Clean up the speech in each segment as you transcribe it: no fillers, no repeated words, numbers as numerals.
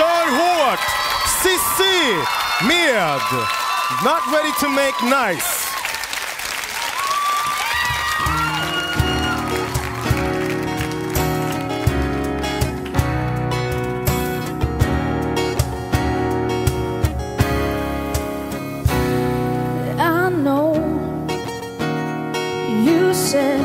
Kör hårt! Sissi med Not Ready to Make Nice. I know you said,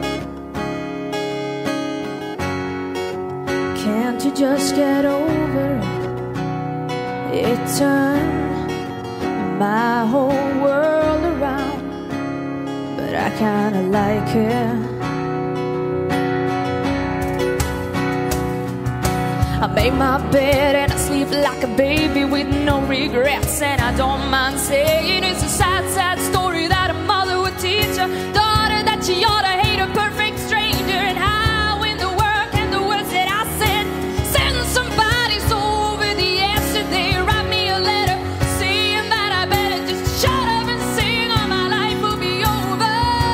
can't you just get over it? It turned my whole world around, but I kinda like it. I make my bed and I sleep like a baby with no regrets, and I don't mind saying it's a sad, sad story that a mother would teach her daughter that she ought to hate a perfect stranger, and how in the world can the words that I said send somebody so over the edge that they write me a letter saying that I better just shut up and sing or my life will be over.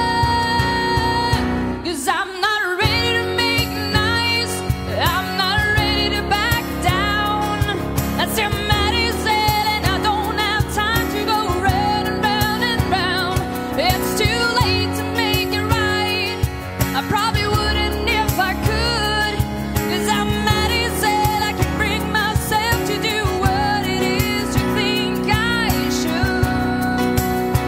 'Cause I'm not ready to make nice, I'm not ready to back down. That's your Maddie said, and I don't have time to go round and round and round. It's too late to make it right. I probably wouldn't if I could, 'cause I'm Maddie said I can bring myself to do what it is you think I should.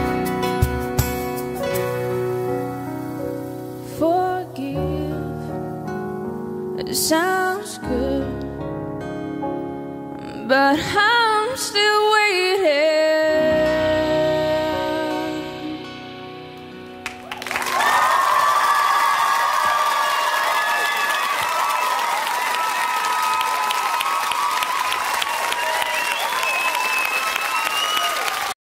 Forgive, it sounds good, but I'm still waiting.